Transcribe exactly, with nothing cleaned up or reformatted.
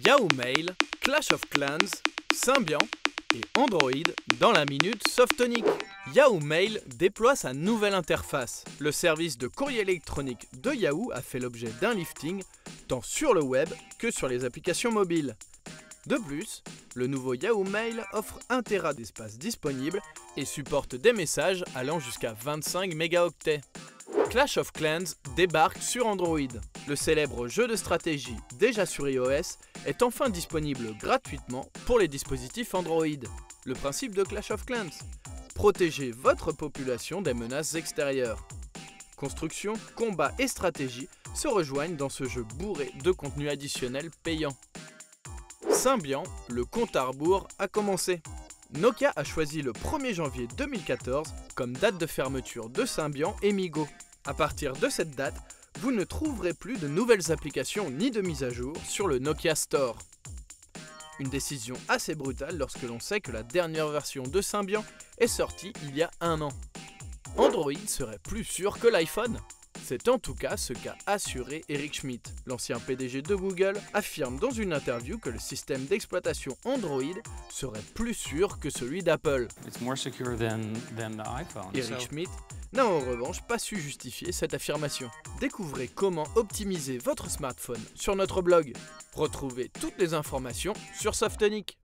Yahoo Mail, Clash of Clans, Symbian et Android dans la minute Softonic. Yahoo Mail déploie sa nouvelle interface. Le service de courrier électronique de Yahoo a fait l'objet d'un lifting tant sur le web que sur les applications mobiles. De plus, le nouveau Yahoo Mail offre un téra d'espace disponible et supporte des messages allant jusqu'à vingt-cinq mégaoctets. Clash of Clans débarque sur Android. Le célèbre jeu de stratégie déjà sur iOS est enfin disponible gratuitement pour les dispositifs Android. Le principe de Clash of Clans: protéger votre population des menaces extérieures. Construction, combat et stratégie se rejoignent dans ce jeu bourré de contenu additionnel payant. Symbian, le compte à rebours a commencé. Nokia a choisi le premier janvier deux mille quatorze comme date de fermeture de Symbian et Migo. À partir de cette date, vous ne trouverez plus de nouvelles applications ni de mise à jour sur le Nokia Store. Une décision assez brutale lorsque l'on sait que la dernière version de Symbian est sortie il y a un an. Android serait plus sûr que l'iPhone? C'est en tout cas ce qu'a assuré Eric Schmidt. L'ancien P D G de Google affirme dans une interview que le système d'exploitation Android serait plus sûr que celui d'Apple. Eric Schmidt n'a en revanche pas su justifier cette affirmation. Découvrez comment optimiser votre smartphone sur notre blog. Retrouvez toutes les informations sur Softonic.